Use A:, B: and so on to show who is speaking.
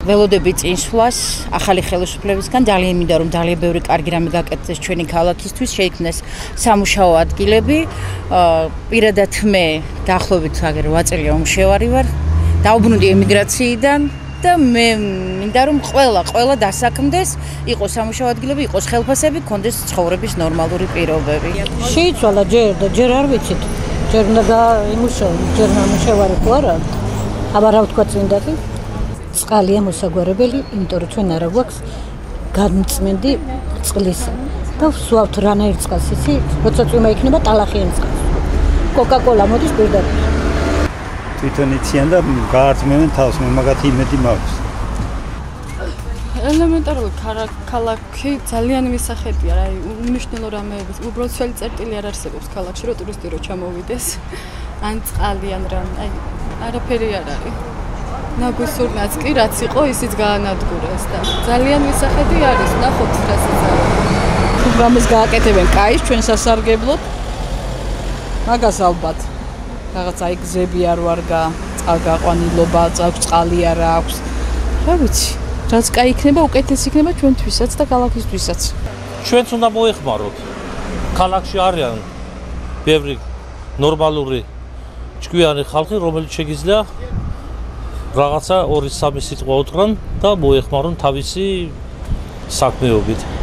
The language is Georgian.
A: ველოდები წინსვლას ახალი ხელისუფლებისგან ძალიან მინდა რომ ძალიან ბევრი კარგი რამე გაკეთდეს ჩვენი ქალაქისთვის, შეიქმნეს სამუშაო ადგილები. პირადად მე დაახლოებით 8 წელია უმშევარი ვარ. დაუბრუნდი ემიგრაციიდან და მე მინდა რომ ყველა დასაქმდეს, იყოს სამუშაო ადგილები, იყოს ხელფასები, კონდეს ცხოვრების ნორმალური პირობები.
B: შეიცვალა ჯერ არ ვიცით. ჯერ უნდა გაიმუშაო, ჯერ ნამუშევარი ხო არა? აბა რა ვთქვა წმინდადი? წყალია მოსაგვარებელი, იმიტომ რომ ჩვენ არა გვაქვს განმწმენდი წყლისა. და ვსვავთ რანაირ წყალს ისი, როცა წვიმა იქნება ტალახიანი წყალი. კოკა-კოლა მოდის პირდაპირ.
C: თვითონ იციან და გაართმევენ თავს, მე მაგათი იმედი მაქვს.
D: ელემენტარული ქალაქი ძალიან მისახედია, რა, უნიშნელო რამეების. უბრალოდ ძველი წერტილი არ არსებობს ქალაქში, რომ ტურისტი რო ჩამოვიდეს. ან წყალი ან რამ, არაფერი არ არის. ნაგვისურნაც კი რაც იყო, ისიც გაანადგურეს და ძალიან მისახედი არის, ნახოთ რასაც არის.
E: პროგრამას გააკეთებენ კაის ჩვენ სასარგებლოდ. მაგას ალბათ რაღაც აი გზები არ ვარ წყალგაყვანილობა, წყალი არ აქვს. რა ვიცი, რაც კაი იქნება, უკეთესი იქნება ჩვენთვისაც და ქალაქისთვისაც.
F: ჩვენც უნდა მოეხმაროთ. ქალაქში არიან ბევრი ნორმალური ჭკვიანი ხალხი, რომელიც შეგიძლია რაღაცა 2-3 სიტყვა უთხრან და მოეხმარონ თავისი საქმეობით.